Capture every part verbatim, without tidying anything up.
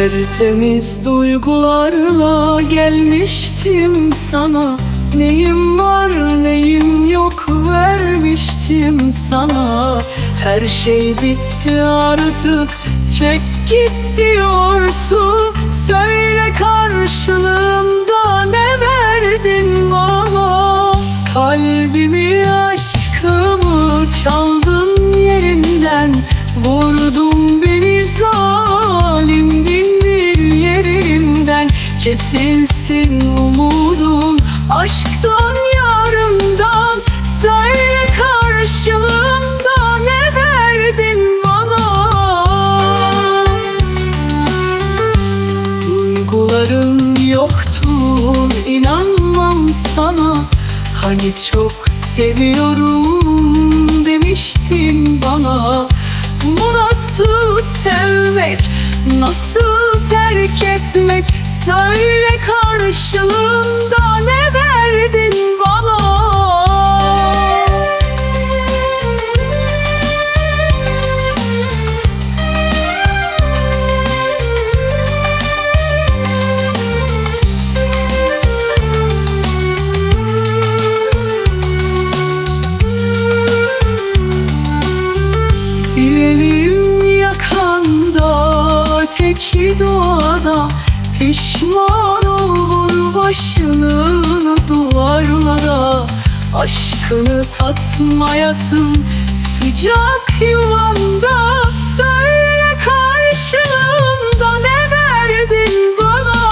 Tertemiz duygularla gelmiştim sana. Neyim var neyim yok vermiştim sana. Her şey bitti artık, çek git diyorsun. Söyle karşılığında ne verdin bana? Kalbimi, aşkımı çaldın yerinden. Vurdun beni zalim bin bir yerimden. Kesilsin umudum aşktan yarından. Söyle karşılığında ne verdin bana? Duyguların yoktur, inanmam sana. Hani çok seviyorum demiştin bana. Bu nasıl sevmek, nasıl terk etmek? Söyle karşılığında ne verdin bana? Bir elim yakanda, öteki doğada. Pişman olur başını duvarlara. Aşkını tatmayasın sıcak yuvamda. Söyle karşılığında ne verdin bana?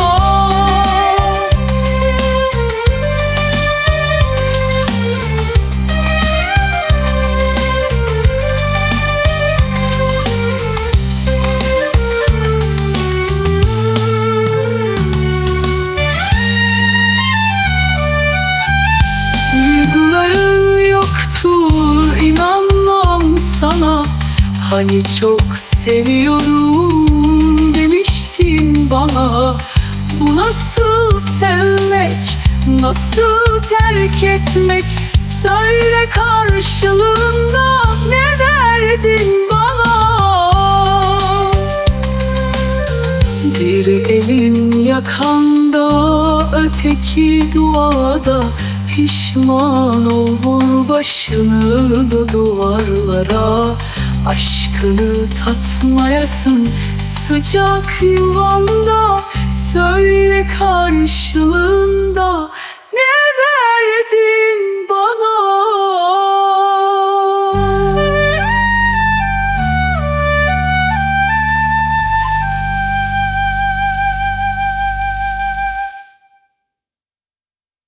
Duyguların yoktur, inanmam sana. Hani çok seviyorum demiştin bana. Bu nasıl sevmek, nasıl terk etmek? Söyle karşılığında ne verdin bana? Bir elin yakanda, öteki duada. Pişman olur başını duvarlara. Aşkını tatmayasın sıcak yuvanda. Söyle karşılığında ne verdin bana?